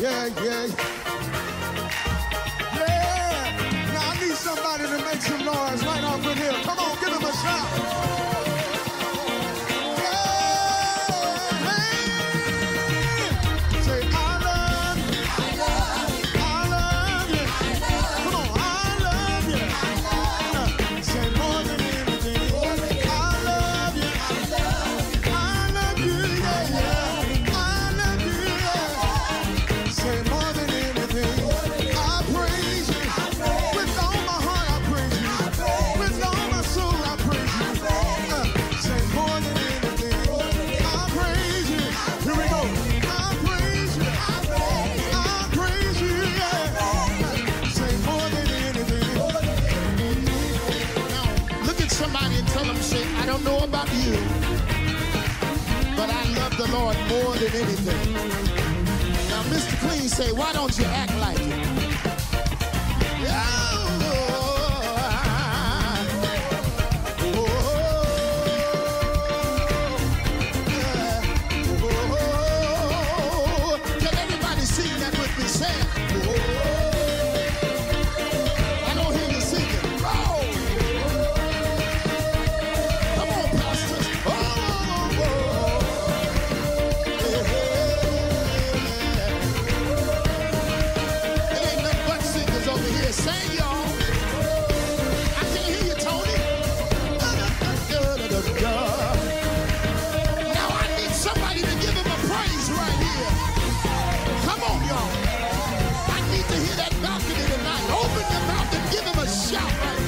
Yeah, yeah. Yeah. Now I need somebody to make some noise right off in here. Come on, give him a shout. I don't know about you, but I love the Lord more than anything. Now, Mr. Clean say, why don't you act like it? Can everybody sing that with me? Say it. I don't hear you singing. Sing, y'all. I can't hear you, Tony. Now I need somebody to give him a praise right here. Come on, y'all. I need to hear that balcony tonight. Open your mouth and give him a shout right here.